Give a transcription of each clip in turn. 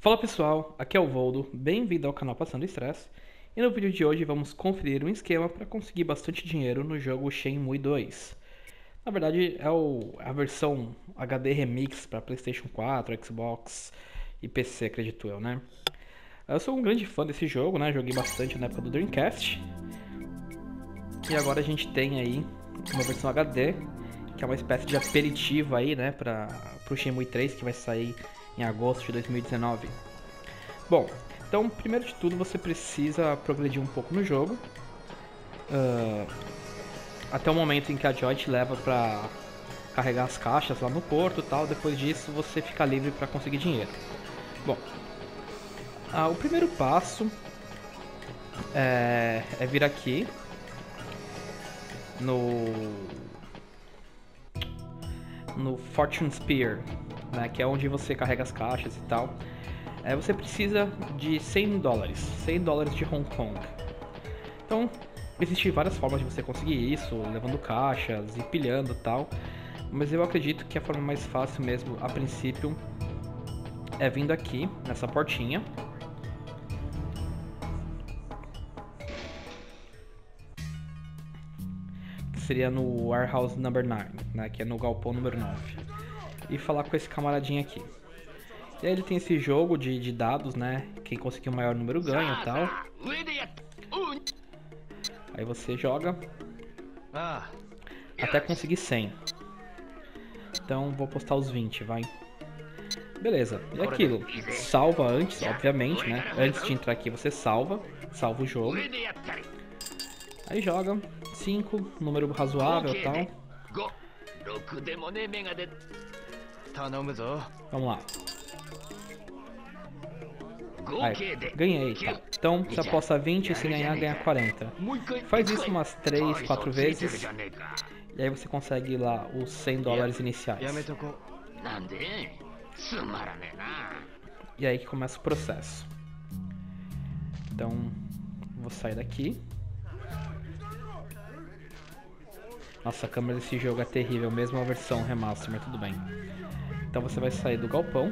Fala pessoal, aqui é o Voldo, bem-vindo ao canal Passando Estresse. E no vídeo de hoje vamos conferir um esquema para conseguir bastante dinheiro no jogo Shenmue 2. Na verdade é a versão HD Remix para PlayStation 4, Xbox e PC, acredito eu, né? Eu sou um grande fã desse jogo, né? Joguei bastante na época do Dreamcast. E agora a gente tem aí uma versão HD, que é uma espécie de aperitivo aí, né, para o Shenmue 3, que vai sair em agosto de 2019. Bom, então primeiro de tudo você precisa progredir um pouco no jogo, até o momento em que a Joy te leva para carregar as caixas lá no porto e tal. Depois disso você fica livre para conseguir dinheiro. Bom, o primeiro passo é vir aqui no Fortune Spear, né, que é onde você carrega as caixas e tal. Você precisa de $100 de Hong Kong. Então, existem várias formas de você conseguir isso, levando caixas, empilhando e tal. Mas eu acredito que a forma mais fácil mesmo, a princípio, é vindo aqui, nessa portinha. Que seria no Warehouse Number 9, né, que é no galpão número 9. E falar com esse camaradinho aqui. E aí ele tem esse jogo de dados, né? Quem conseguir o maior número ganha e tal. Aí você joga até conseguir 100. Então vou postar os 20, vai. Beleza, e aquilo. Salva antes, obviamente, né? Antes de entrar aqui você salva o jogo. Aí joga 5, número razoável e tal. Vamos lá. Aí, ganhei, tá. Então você aposta 20 e se ganha 40. Faz isso umas 3, 4 vezes. E aí você consegue lá os $100 iniciais. E aí que começa o processo. Então, vou sair daqui. Nossa, a câmera desse jogo é terrível, mesmo a versão remaster, mas tudo bem. Então você vai sair do galpão.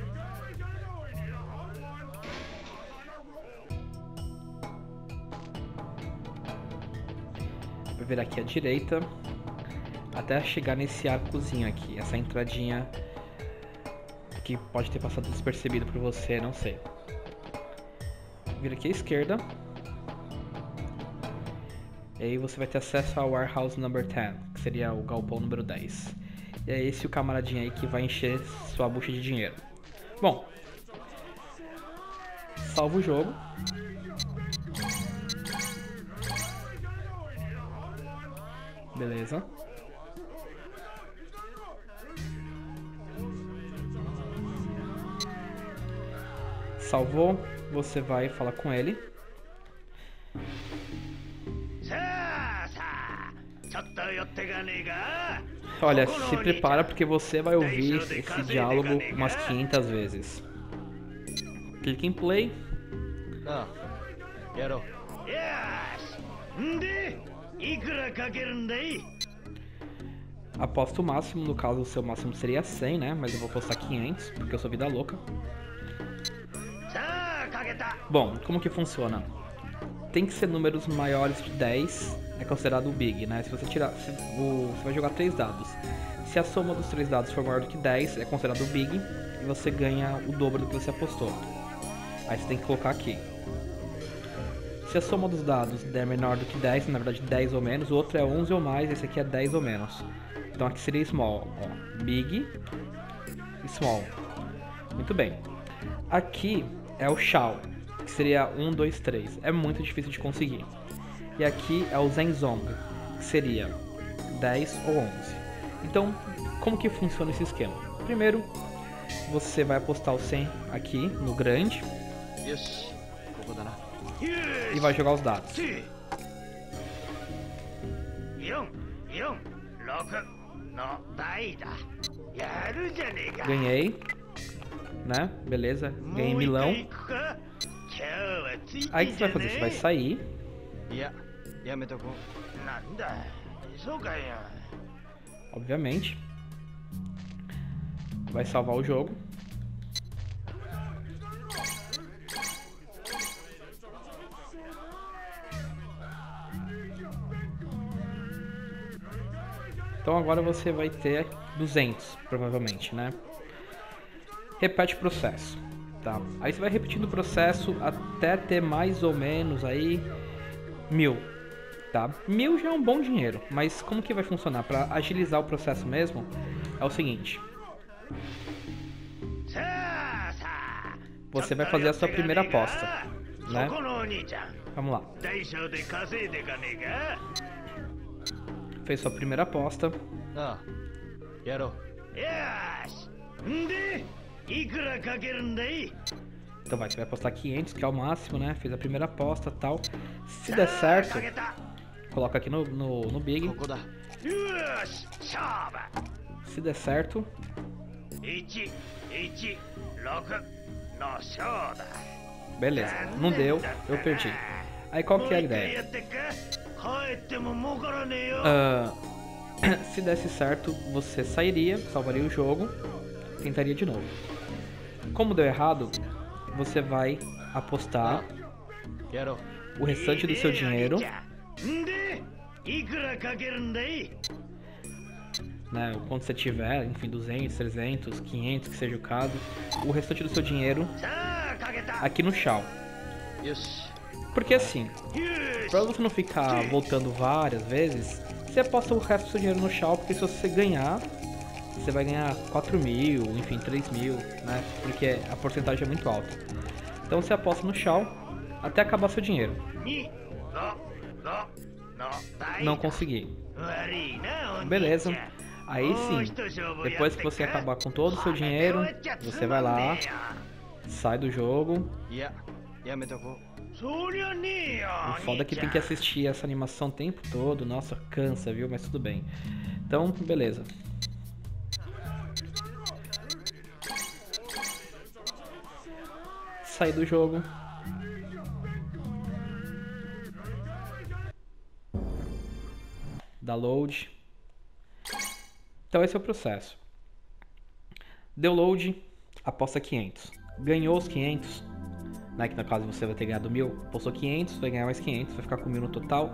Vai virar aqui à direita até chegar nesse arcozinho aqui, essa entradinha que pode ter passado despercebido por você, não sei. Vira aqui à esquerda. E aí você vai ter acesso ao Warehouse Number 10, que seria o galpão número 10. E é esse o camaradinho aí que vai encher sua bucha de dinheiro. Bom, salva o jogo. Beleza. Salvou, você vai falar com ele. Olha, se prepara porque você vai ouvir esse diálogo umas 500 vezes. Clique em play. Aposta o máximo, no caso o seu máximo seria 100, né? Mas eu vou apostar 500, porque eu sou vida louca. Bom, como que funciona? Tem que ser números maiores de 10, é considerado o Big, né? Se você tirar, você vai jogar 3 dados. Se a soma dos 3 dados for maior do que 10, é considerado o Big, e você ganha o dobro do que você apostou. Aí você tem que colocar aqui. Se a soma dos dados der menor do que 10, na verdade 10 ou menos, o outro é 11 ou mais, esse aqui é 10 ou menos. Então aqui seria Small, ó. Big e Small. Muito bem. Aqui é o Shao, que seria 1, 2, 3. É muito difícil de conseguir. E aqui é o Zenzong, que seria 10 ou 11. Então, como que funciona esse esquema? Primeiro, você vai apostar o 100 aqui no grande. E vai jogar os dados. Ganhei, né? Beleza, ganhei milão. Aí o que você vai fazer? Você vai sair. Obviamente. Vai salvar o jogo. Então agora você vai ter 200, provavelmente, né? Repete o processo, tá? Aí você vai repetindo o processo até ter mais ou menos aí 1000, tá? 1000 já é um bom dinheiro, mas como que vai funcionar? Para agilizar o processo mesmo, é o seguinte. Você vai fazer a sua primeira aposta, né? Vamos lá. Fez sua primeira aposta. Então você vai apostar 500, que é o máximo, né? Fez a primeira aposta, tal. Se der certo, coloca aqui no Big. Se der certo, beleza, não deu, eu perdi. Aí qual que é a ideia? Se desse certo, você sairia, salvaria o jogo, tentaria de novo. Como deu errado, você vai apostar o restante do seu dinheiro, né, quando você tiver, enfim, 200, 300, 500, que seja o caso, o restante do seu dinheiro aqui no chão. Porque assim, pra você não ficar voltando várias vezes, você aposta o resto do seu dinheiro no chão, porque se você ganhar, você vai ganhar 4.000, enfim, 3.000, né, porque a porcentagem é muito alta. Então você aposta no chão até acabar seu dinheiro. Não consegui. Beleza. Aí sim, depois que você acabar com todo o seu dinheiro, você vai lá, sai do jogo. O foda é que tem que assistir essa animação o tempo todo. Nossa, cansa, viu? Mas tudo bem. Então, beleza. Sair do jogo. Dá load. Então esse é o processo. Deu load, aposta 500. Ganhou os 500, né, que no caso você vai ter ganhado 1000. Apostou 500, vai ganhar mais 500, vai ficar com 1000 no total.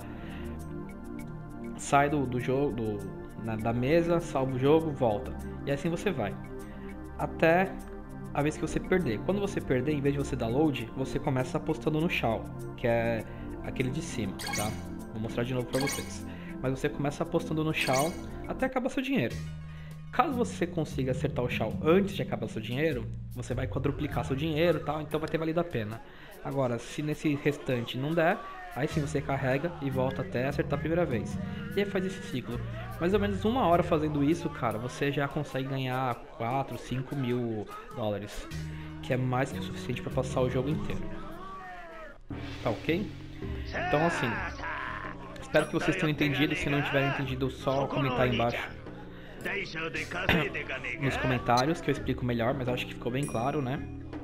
Sai do jogo, da mesa, salva o jogo, volta. E assim você vai. Até a vez que você perder. Quando você perder, em vez de você dar load, você começa apostando no Shao, que é aquele de cima, tá? Vou mostrar de novo pra vocês. Mas você começa apostando no Shao até acabar seu dinheiro. Caso você consiga acertar o Shao antes de acabar seu dinheiro, você vai quadruplicar seu dinheiro e tal, então vai ter valido a pena. Agora, se nesse restante não der, aí sim você carrega e volta até acertar a primeira vez. E aí faz esse ciclo. Mais ou menos 1 hora fazendo isso, cara, você já consegue ganhar 4, 5 mil dólares. Que é mais que o suficiente para passar o jogo inteiro. Tá ok? Então assim, espero que vocês tenham entendido. Se não tiverem entendido, só comentar aí embaixo nos comentários que eu explico melhor, mas acho que ficou bem claro, né?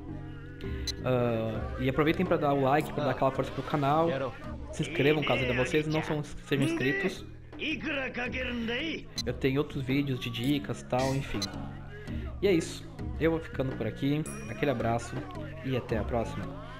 E aproveitem para dar o like, para dar aquela força pro canal. Se inscrevam caso ainda vocês não sejam inscritos. Eu tenho outros vídeos de dicas e tal, enfim. E é isso. Eu vou ficando por aqui. Aquele abraço e até a próxima.